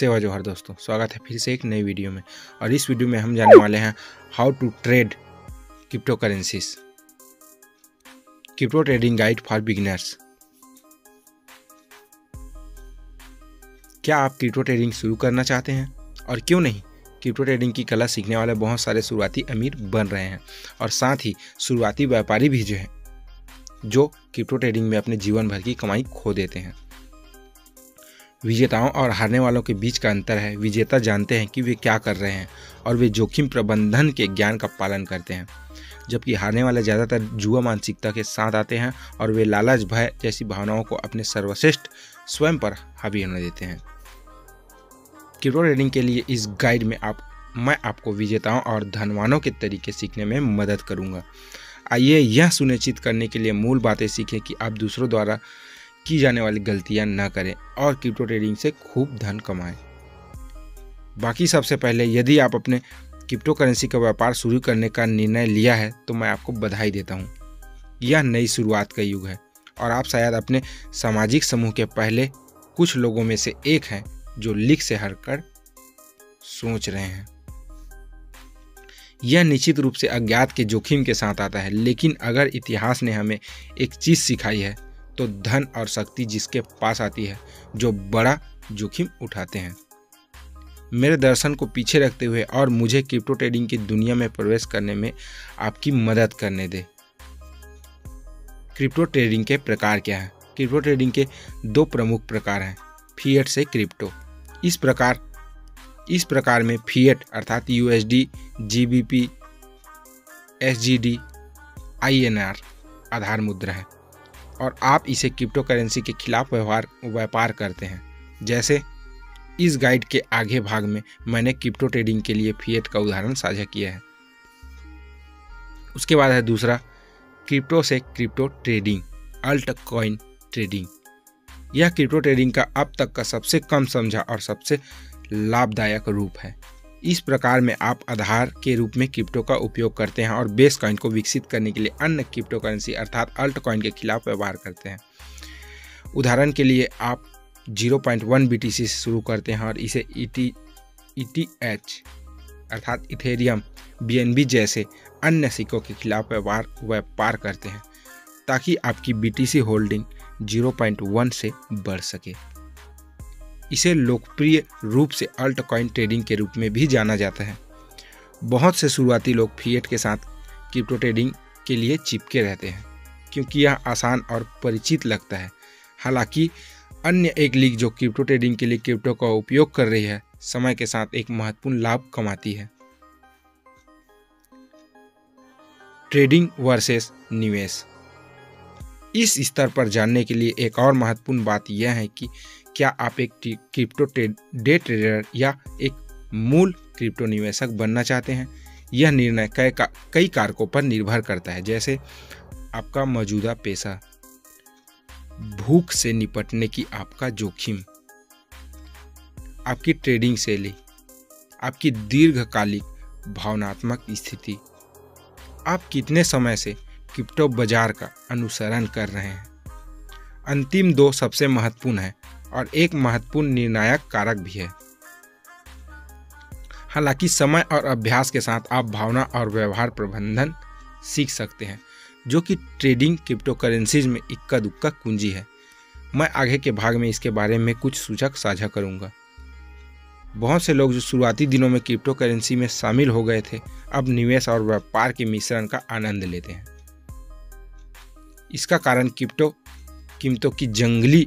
सेवा जोहर दोस्तों, स्वागत है फिर से एक नई वीडियो में। और इस वीडियो में हम जानने वाले हैं how to trade crypto currencies, crypto trading guide for beginners. क्या आप क्रिप्टो ट्रेडिंग शुरू करना चाहते हैं? और क्यों नहीं, क्रिप्टो ट्रेडिंग की कला सीखने वाले बहुत सारे शुरुआती अमीर बन रहे हैं और साथ ही शुरुआती व्यापारी भी जो क्रिप्टो ट्रेडिंग में अपने जीवन भर की कमाई खो देते हैं। विजेताओं और हारने वालों के बीच का अंतर है, विजेता जानते हैं कि वे क्या कर रहे हैं और वे जोखिम प्रबंधन के ज्ञान का पालन करते हैं, जबकि हारने वाले ज़्यादातर जुआ मानसिकता के साथ आते हैं और वे लालच, भय जैसी भावनाओं को अपने सर्वश्रेष्ठ स्वयं पर हावी होने देते हैं। क्रिप्टो ट्रेडिंग के लिए इस गाइड में मैं आपको विजेताओं और धनवानों के तरीके सीखने में मदद करूंगा। आइए यह सुनिश्चित करने के लिए मूल बातें सीखें कि आप दूसरों द्वारा की जाने वाली गलतियां न करें और क्रिप्टो ट्रेडिंग से खूब धन कमाएं। बाकी सबसे पहले, यदि आप अपने क्रिप्टो करेंसी का व्यापार शुरू करने का निर्णय लिया है तो मैं आपको बधाई देता हूं। यह नई शुरुआत का युग है और आप शायद अपने सामाजिक समूह के पहले कुछ लोगों में से एक हैं जो लीक से हटकर सोच रहे हैं। यह निश्चित रूप से अज्ञात के जोखिम के साथ आता है, लेकिन अगर इतिहास ने हमें एक चीज सिखाई है तो धन और शक्ति जिसके पास आती है जो बड़ा जोखिम उठाते हैं। मेरे दर्शन को पीछे रखते हुए और मुझे क्रिप्टो ट्रेडिंग की दुनिया में प्रवेश करने में आपकी मदद करने दे। क्रिप्टो ट्रेडिंग के प्रकार क्या हैं? क्रिप्टो ट्रेडिंग के दो प्रमुख प्रकार हैं, फिएट से क्रिप्टो। इस प्रकार में फिएट अर्थात यूएसडी, जीबीपी, एसजीडी, आईएनआर आधार मुद्रा है और आप इसे क्रिप्टो करेंसी के खिलाफ व्यापार करते हैं। जैसे इस गाइड के आगे भाग में मैंने क्रिप्टो ट्रेडिंग के लिए फिएट का उदाहरण साझा किया है। उसके बाद है दूसरा, क्रिप्टो से crypto trading, alt coin trading. यह क्रिप्टो ट्रेडिंग का अब तक का सबसे कम समझा और सबसे लाभदायक रूप है। इस प्रकार में आप आधार के रूप में क्रिप्टो का उपयोग करते हैं और बेस कॉइन को विकसित करने के लिए अन्य क्रिप्टो करेंसी अर्थात अल्ट कॉइन के खिलाफ व्यवहार करते हैं। उदाहरण के लिए आप 0.1 BTC से शुरू करते हैं और इसे ETH अर्थात इथेरियम, BNB जैसे अन्य सिक्कों के खिलाफ व्यापार करते हैं ताकि आपकी BTC होल्डिंग 0.1 से बढ़ सके। इसे लोकप्रिय रूप से अल्ट कॉइन ट्रेडिंग के रूप में भी जाना जाता है। बहुत से शुरुआती लोग फिएट के साथ क्रिप्टो ट्रेडिंग के लिए चिपके रहते हैं क्योंकि यह आसान और परिचित लगता है। हालांकि अन्य एक लीग जो क्रिप्टो ट्रेडिंग के लिए क्रिप्टो का उपयोग कर रही है, समय के साथ एक महत्वपूर्ण लाभ कमाती है। ट्रेडिंग वर्सेस निवेश। इस स्तर पर जानने के लिए एक और महत्वपूर्ण बात यह है कि क्या आप एक क्रिप्टो डे ट्रेडर या एक मूल क्रिप्टो निवेशक बनना चाहते हैं। यह निर्णय कई कारकों पर निर्भर करता है, जैसे आपका मौजूदा पेशा, भूख से निपटने की आपका जोखिम, आपकी ट्रेडिंग शैली, आपकी दीर्घकालिक भावनात्मक स्थिति, आप कितने समय से क्रिप्टो बाजार का अनुसरण कर रहे हैं। अंतिम दो सबसे महत्वपूर्ण है और एक महत्वपूर्ण निर्णायक कारक भी है। हालांकि समय और अभ्यास के साथ आप भावना और व्यवहार प्रबंधन सीख सकते हैं, जो कि ट्रेडिंग क्रिप्टो करेंसीज में इक्का दुक्का कुंजी है। मैं आगे के भाग में इसके बारे में कुछ सूचक साझा करूंगा। बहुत से लोग जो शुरुआती दिनों में क्रिप्टो करेंसी में शामिल हो गए थे, अब निवेश और व्यापार के मिश्रण का आनंद लेते हैं। इसका कारण क्रिप्टो कीमतों की जंगली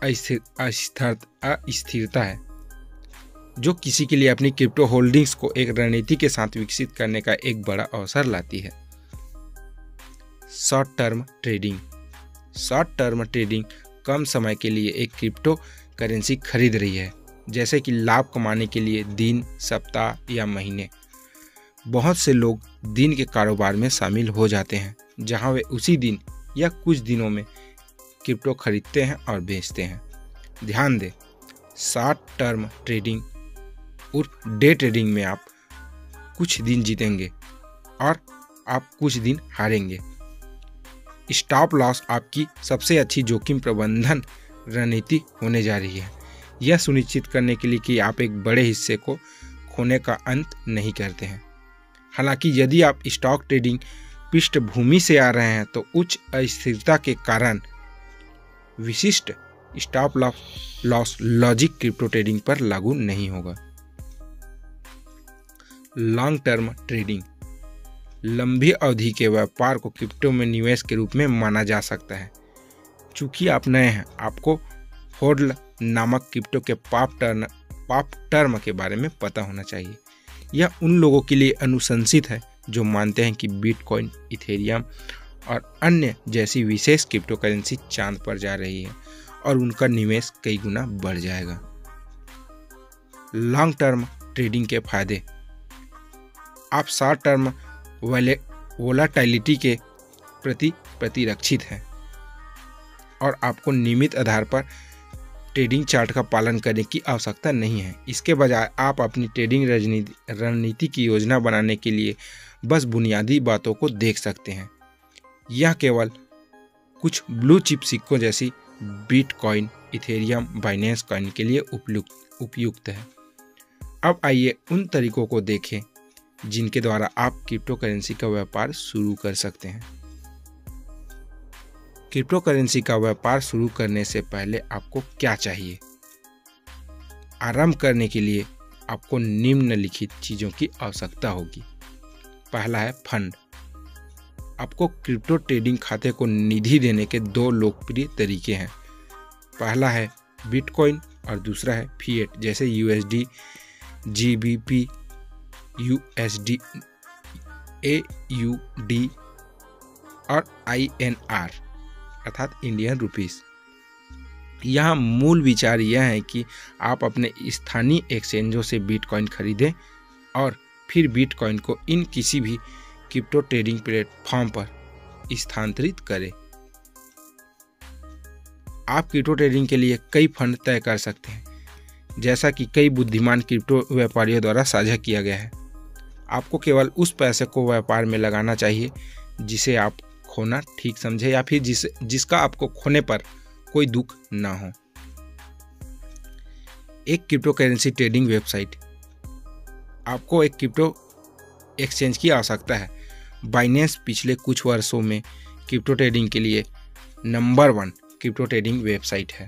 अस्थिरता है, जो किसी के लिए अपनी क्रिप्टो होल्डिंग्स को एक रणनीति के साथ विकसित करने का एक बड़ा अवसर लाती है। Short term trading. Short term trading कम समय के लिए एक क्रिप्टो करेंसी खरीद रही है, जैसे कि लाभ कमाने के लिए दिन, सप्ताह या महीने। बहुत से लोग दिन के कारोबार में शामिल हो जाते हैं, जहां वे उसी दिन या कुछ दिनों में क्रिप्टो खरीदते हैं और बेचते हैं। ध्यान दें, शॉर्ट टर्म ट्रेडिंग उर्फ डे ट्रेडिंग में आप कुछ दिन जीतेंगे और आप कुछ दिन हारेंगे। स्टॉप लॉस आपकी सबसे अच्छी जोखिम प्रबंधन रणनीति होने जा रही है। यह सुनिश्चित करने के लिए कि आप एक बड़े हिस्से को खोने का अंत नहीं करते हैं। हालांकि यदि आप स्टॉक ट्रेडिंग पृष्ठभूमि से आ रहे हैं तो उच्च अस्थिरता के कारण विशिष्ट stop loss logic crypto trading पर लागू नहीं होगा। लॉन्ग टर्म ट्रेडिंग, लंबी अवधि के व्यापार को क्रिप्टो में निवेश के रूप में माना जा सकता है। चूंकि आप नए हैं, आपको होल्ड नामक क्रिप्टो के पाप टर्म के बारे में पता होना चाहिए। यह उन लोगों के लिए अनुशंसित है जो मानते हैं कि बिटकॉइन, इथेरियम और अन्य जैसी विशेष क्रिप्टो करेंसी चांद पर जा रही है और उनका निवेश कई गुना बढ़ जाएगा। लॉन्ग टर्म ट्रेडिंग के फायदे, आप शॉर्ट टर्म वोलाटिलिटी के प्रति प्रतिरक्षित हैं और आपको नियमित आधार पर ट्रेडिंग चार्ट का पालन करने की आवश्यकता नहीं है। इसके बजाय आप अपनी ट्रेडिंग रणनीति की योजना बनाने के लिए बस बुनियादी बातों को देख सकते हैं। यह केवल कुछ ब्लू चिप सिक्कों जैसी बिटकॉइन, इथेरियम, बाइनेंस कॉइन के लिए उपयुक्त है। अब आइए उन तरीकों को देखें जिनके द्वारा आप क्रिप्टो करेंसी का व्यापार शुरू कर सकते हैं। क्रिप्टो करेंसी का व्यापार शुरू करने से पहले आपको क्या चाहिए? आरंभ करने के लिए आपको निम्नलिखित चीजों की आवश्यकता होगी। पहला है फंड। आपको क्रिप्टो ट्रेडिंग खाते को निधि देने के दो लोकप्रिय तरीके हैं। पहला है बिटकॉइन और दूसरा है फिएट जैसे यूएसडी, जीबीपी, यूएसडी, एयूडी और आईएनआर अर्थात इंडियन रुपीस। यहाँ मूल विचार यह है कि आप अपने स्थानीय एक्सचेंजों से बिटकॉइन खरीदें और फिर बिटकॉइन को इन किसी भी क्रिप्टो ट्रेडिंग प्लेटफॉर्म पर स्थानांतरित करें। आप क्रिप्टो ट्रेडिंग के लिए कई फंड तय कर सकते हैं, जैसा कि कई बुद्धिमान क्रिप्टो व्यापारियों द्वारा साझा किया गया है। आपको केवल उस पैसे को व्यापार में लगाना चाहिए जिसे आप खोना ठीक समझे या फिर जिसका आपको खोने पर कोई दुख ना हो। एक क्रिप्टो करेंसी ट्रेडिंग वेबसाइट, आपको एक क्रिप्टो एक्सचेंज की आवश्यकता है। बाइनेंस पिछले कुछ वर्षों में क्रिप्टो ट्रेडिंग के लिए नंबर 1 क्रिप्टो ट्रेडिंग वेबसाइट है।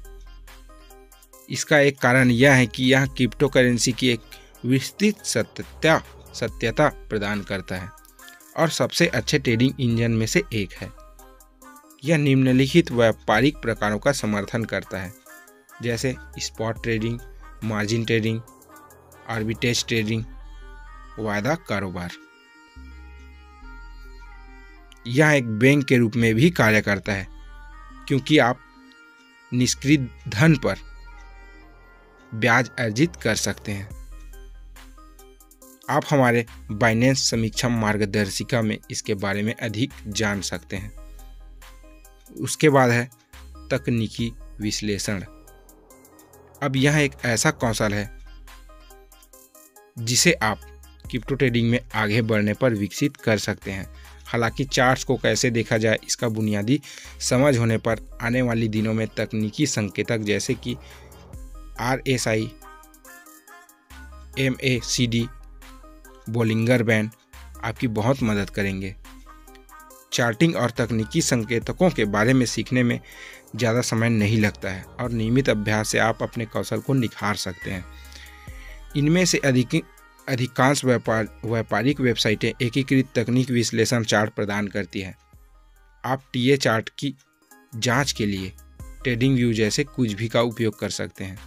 इसका एक कारण यह है कि यह क्रिप्टो करेंसी की एक विस्तृत सत्यता प्रदान करता है और सबसे अच्छे ट्रेडिंग इंजन में से एक है। यह निम्नलिखित व्यापारिक प्रकारों का समर्थन करता है, जैसे spot trading, margin trading, arbitrage trading, वायदा कारोबार। यह एक बैंक के रूप में भी कार्य करता है क्योंकि आप निष्क्रिय धन पर ब्याज अर्जित कर सकते हैं। आप हमारे बाइनेंस समीक्षा मार्गदर्शिका में इसके बारे में अधिक जान सकते हैं। उसके बाद है तकनीकी विश्लेषण। अब यह एक ऐसा कौशल है जिसे आप क्रिप्टो ट्रेडिंग में आगे बढ़ने पर विकसित कर सकते हैं। हालांकि चार्ट्स को कैसे देखा जाए इसका बुनियादी समझ होने पर आने वाली दिनों में तकनीकी संकेतक जैसे कि RSI, MACD, बोलिंगर बैंड आपकी बहुत मदद करेंगे। चार्टिंग और तकनीकी संकेतकों के बारे में सीखने में ज़्यादा समय नहीं लगता है और नियमित अभ्यास से आप अपने कौशल को निखार सकते हैं। इनमें से अधिकांश व्यापारिक वेबसाइटें एकीकृत तकनीक विश्लेषण चार्ट प्रदान करती है। आप TA चार्ट की जांच के लिए ट्रेडिंग व्यू जैसे कुछ भी का उपयोग कर सकते हैं।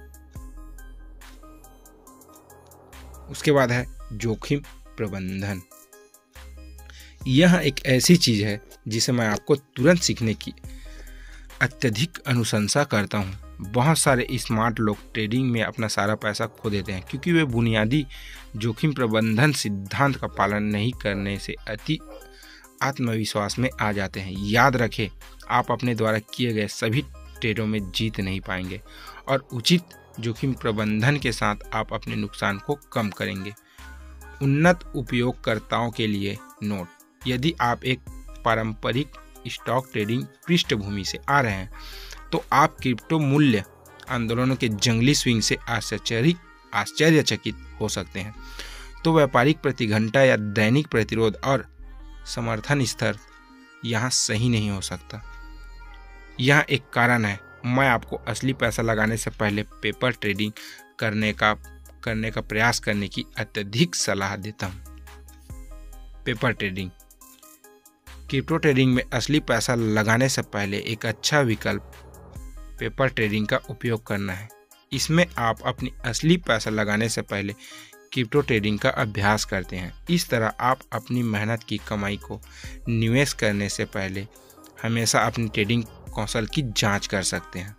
उसके बाद है जोखिम प्रबंधन। यह एक ऐसी चीज है जिसे मैं आपको तुरंत सीखने की अत्यधिक अनुशंसा करता हूँ। बहुत सारे स्मार्ट लोग ट्रेडिंग में अपना सारा पैसा खो देते हैं क्योंकि वे बुनियादी जोखिम प्रबंधन सिद्धांत का पालन नहीं करने से अति आत्मविश्वास में आ जाते हैं। याद रखें, आप अपने द्वारा किए गए सभी ट्रेडों में जीत नहीं पाएंगे और उचित जोखिम प्रबंधन के साथ आप अपने नुकसान को कम करेंगे। उन्नत उपयोगकर्ताओं के लिए नोट: यदि आप एक पारंपरिक स्टॉक ट्रेडिंग पृष्ठभूमि से आ रहे हैं तो आप क्रिप्टो मूल्य आंदोलनों के जंगली स्विंग से आश्चर्यचकित हो सकते हैं, तो व्यापारिक प्रति घंटा या दैनिक प्रतिरोध और समर्थन स्तर यहाँ सही नहीं हो सकता। यह एक कारण है मैं आपको असली पैसा लगाने से पहले पेपर ट्रेडिंग करने का प्रयास करने की अत्यधिक सलाह देता हूँ। Paper trading. क्रिप्टो ट्रेडिंग में असली पैसा लगाने से पहले एक अच्छा विकल्प पेपर ट्रेडिंग का उपयोग करना है। इसमें आप अपनी असली पैसा लगाने से पहले क्रिप्टो ट्रेडिंग का अभ्यास करते हैं। इस तरह आप अपनी मेहनत की कमाई को निवेश करने से पहले हमेशा अपनी ट्रेडिंग कौशल की जांच कर सकते हैं।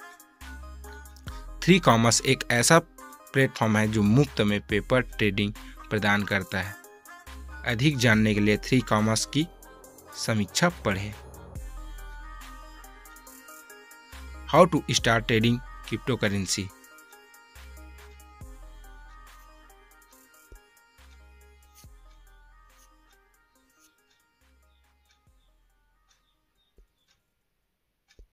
3Commas एक ऐसा प्लेटफॉर्म है जो मुफ्त में पेपर ट्रेडिंग प्रदान करता है। अधिक जानने के लिए 3Commas की समीक्षा पढ़ें। How to start trading crypto currency.